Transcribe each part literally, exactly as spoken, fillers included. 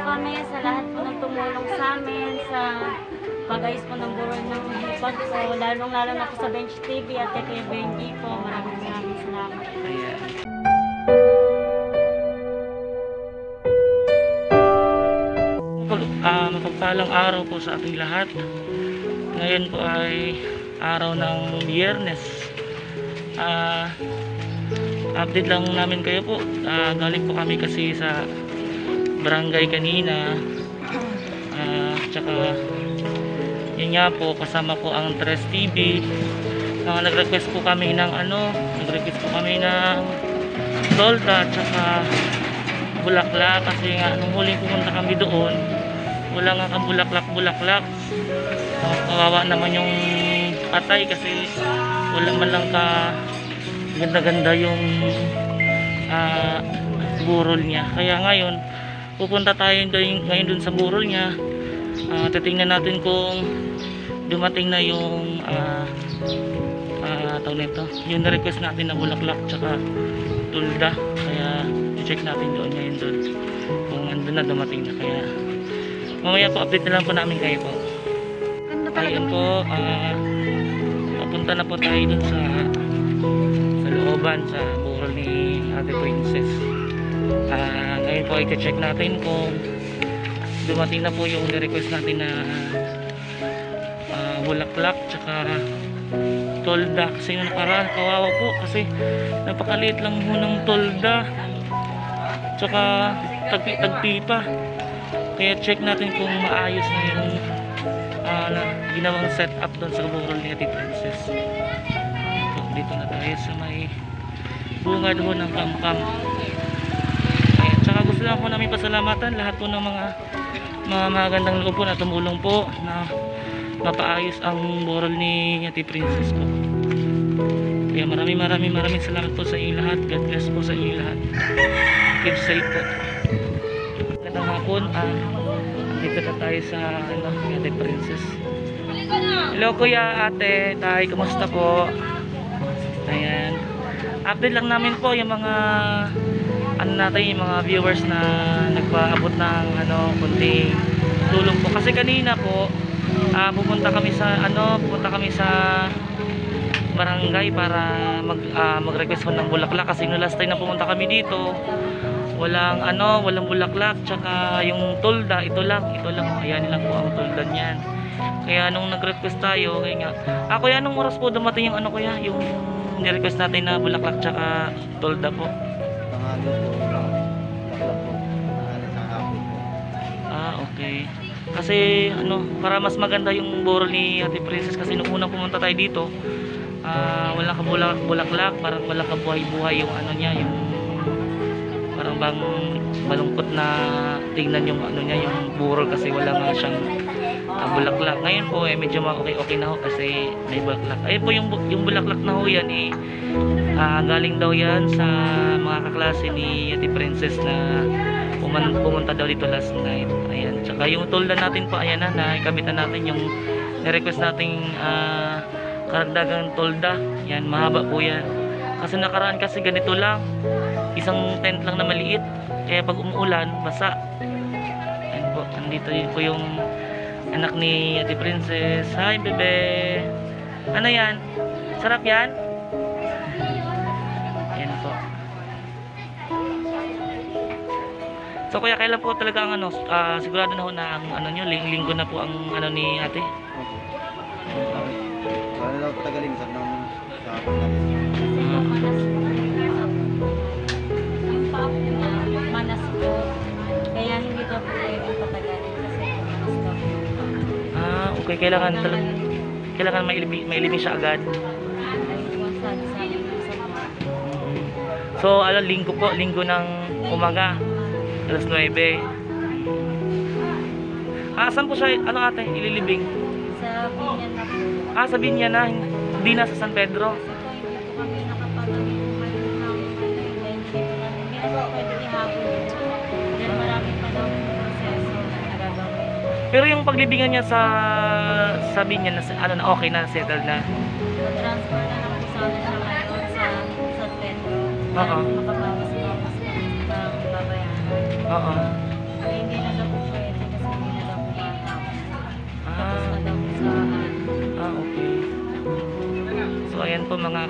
kami sa lahat po ng tumulong sa amin sa pag-ayos po ng burol ng hipag ko, lalong-lalo na po sa Bench T V at kay Kuya Benji po. Maraming maraming salamat. Ayan. Uh, mapagpalang araw po sa ating lahat. Ngayon po ay araw ng Biyernes. Uh, update lang namin kayo po. Uh, galing po kami kasi sa barangay kanina. Uh, tsaka yun nga po, kasama po ang Tres T V. Uh, nag-request po kami ng ano, nag-request po kami ng tolda tsaka bulaklak kasi nga nung huling pumunta kami doon wala nga kang bulaklak-bulaklak. Uh, kawawa naman yung patay kasi wala man lang ka ganda-ganda yung uh, burol niya. Kaya ngayon pupunta tayo doon, ngayon dun sa burol niya. Uh, titingnan natin kung dumating na yung uh, uh, tawag nito, yung request natin na bulaklak tsaka tulda. Kaya i-check natin doon ngayon doon kung andun na, dumating na. Kaya mamaya po update na lang po namin kayo po. Ayun po, uh, papunta na po tayo dun sa sa looban sa burol ni Ate Princess. Uh, ngayon po i-check natin kung dumating na po yung request natin na uh, bulaklak tsaka tolda. Kasi yung nakaraan kawawa po kasi napakaliit lang ho ng tolda tsaka tagpi-tagpi pa. Kaya check natin kung maayos na yung uh, na, ginawang setup doon sa burol ni Ate Princess. So, dito na tayo sa may bungad ho ng kamkam. Ayan, tsaka gusto lang po namin pasalamatan lahat po ng mga mga magandang loob po na tumulong po na mapaayos ang burol ni Ate Princess po. Kaya maraming maraming maraming salamat po sa inyo lahat. God bless po sa inyo lahat. Keep safe po. Magandang hapon. Ah, dito na tayo sa ano, Ate Princess. Hello kuya, ate, tay, kumusta po? Ayan. Update lang namin po yung mga ano natin, yung mga viewers na nagpaabot ng ano, kunting tulong po. Kasi kanina po uh, pupunta kami sa ano, pupunta kami sa barangay para mag uh, mag-request ko ng bulaklak kasi no last time na pumunta kami dito walang ano, walang bulaklak tsaka yung tolda, ito lang, ito lang, ayan lang po ang tolda niyan. Kaya nung nag-request tayo, kaya nga, ako yan, anong oras po dumating yung ano kuya, yung ni-request natin na bulaklak tsaka tolda po? Ah, okay. Kasi ano, para mas maganda yung burol ni Ate Princess kasi nung unang pumunta tayo dito, uh, wala ka bulak bulaklak, parang wala ka buhay-buhay yung ano niya, yung parang bang malungkot na tingnan yung ano niya, yung burol kasi wala nga siyang uh, bulaklak. Ngayon po eh medyo okay-okay na ho kasi may bulaklak. Ayun po yung yung bulaklak na ho yan eh uh, galing daw yan sa mga kaklase ni Ate Princess na pumunta daw dito last night. Ayan. Tsaka yung tolda natin po, ayan na, naikabitan natin yung na-request nating uh, karagdagang tolda. Yan, mahaba po yan. Kasi nakaraan kasi ganito lang. Isang tent lang na maliit. Kaya pag umuulan, basa. Ayan po, andito yun po yung anak ni Ate Princess. Hi, bebe! Ano yan? Sarap yan? Ayan po. So kuya, kailan po talaga ang ano, uh, sigurado na ho na ang ano nyo, ling linggo na po ang ano ni ate? Wala daw patagaling sa nang sa hapon namin. Yung paap niya, manas po. Kaya hindi daw po kayo yung patagalin kasi manas daw po. Ah, okay, kailangan talaga kailangan mailibing, mailibing siya agad. So, alam, linggo po, linggo ng umaga. alas nuwebe. Ah, saan po siya, ano ate, ililibing? Sa Binyan na po. Ah, sa Binyan na, hindi na sa San Pedro. Kasi po hindi po kami nakapag-may ng internship na hindi na po pwede ihapon. Dahil marami pa daw po proseso na nagagawin. Pero yung paglibingan niya sa sa Binyan na, ano na, okay na, settled na. Na-transfer na lang po sana siya ngayon sa San Pedro. Oo. Para makabawas-bawas na ng babayaran. Oo. Kaya hindi na daw po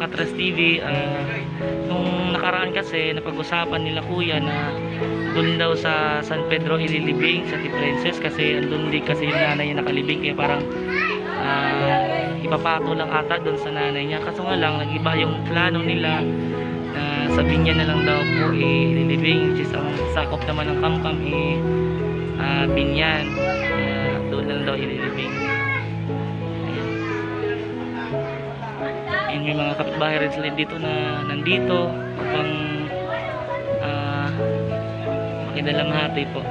Tres T V, ah, nung nakaraan kasi napag-usapan nila kuya na doon daw sa San Pedro ililibing sa Ate Princess kasi andun din kasi yung nanay niya nakalibing, kaya parang ah, ipapato lang ata doon sa nanay niya. Kaso nga lang, nag-iba yung plano nila na sa Binyan na lang daw po ililibing, which is ang sakop naman ng Kamkam eh, ah, Binyan. Kaya doon na lang daw ililibing. Ayan, may mga kapitbahay rin sila dito na nandito upang uh, makidalamhati po.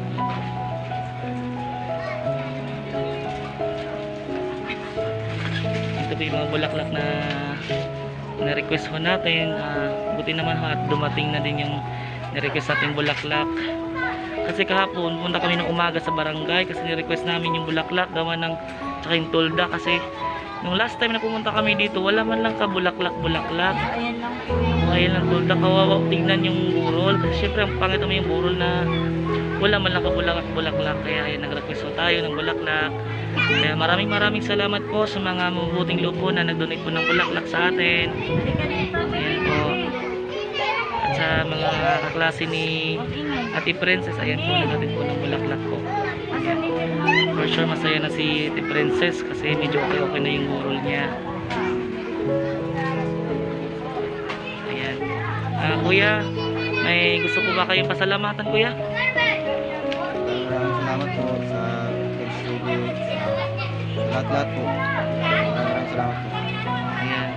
Ito po yung mga bulaklak na na-request ho natin. Uh, buti naman ho at dumating na din yung na-request natin bulaklak. Kasi kahapon punta kami ng umaga sa barangay kasi ni-request namin yung bulaklak gawa ng tsaka yung tolda kasi nung last time na pumunta kami dito, wala man lang kabulaklak-bulaklak. Ayan lang po yung... Ayan lang tulda, kawawa tignan yung burol. Kasi syempre, ang pangit naman yung burol na wala man lang kabulaklak-bulaklak. Kaya ayan, nag-request po tayo ng bulaklak. Kaya maraming maraming salamat po sa mga mabubuting loob po na nag-donate po ng bulaklak sa atin. Ayan po. At sa mga kaklase ni Ate Princess, ayan po, nag-donate po ng bulaklak po. For sure masaya na si Ate Princess kasi medyo okay okay na yung burol niya. Ayan. Ah, kuya, may gusto po ba kayong pasalamatan, kuya? Maraming salamat po sa Page T V, sa lahat-lahat po. Maraming maraming salamat po. Ayan.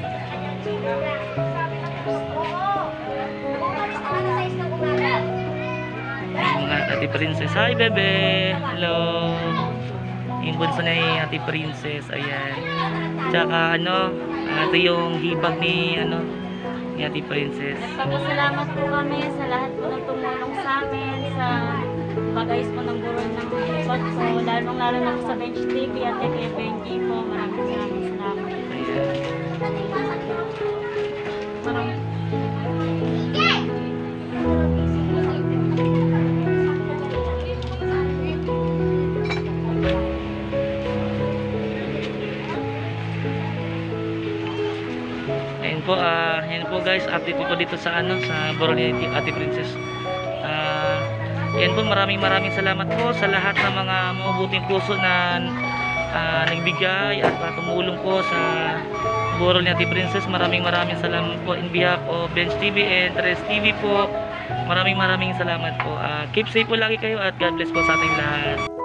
Yung mga Ate Princess. Hi, bebe! Hello! Yung bunso ni Ate Princess. Ayan. Tsaka ano, ito yung hibag ni ano, ni Ate Princess. Nagpapasalamat po kami sa lahat po ng tumulong sa amin sa pag-ayos po ng burol ng hipag ko. Lalong lalo na po sa Bench T V at kay Benji po. Maraming maraming salamat. Ayan. Maraming Ayan po, ah, yan po guys, update po dito sa ano, sa burol ni Ate Princess. Ah, yan po, maraming maraming salamat po sa lahat ng mga mabubuting puso na ah, nagbigay at uh, tumulong po sa burol ni Ate Princess. Maraming maraming salamat po in behalf of Bench T V and Tres T V po. Maraming maraming salamat po. Ah, keep safe po lagi kayo at God bless po sa ating lahat.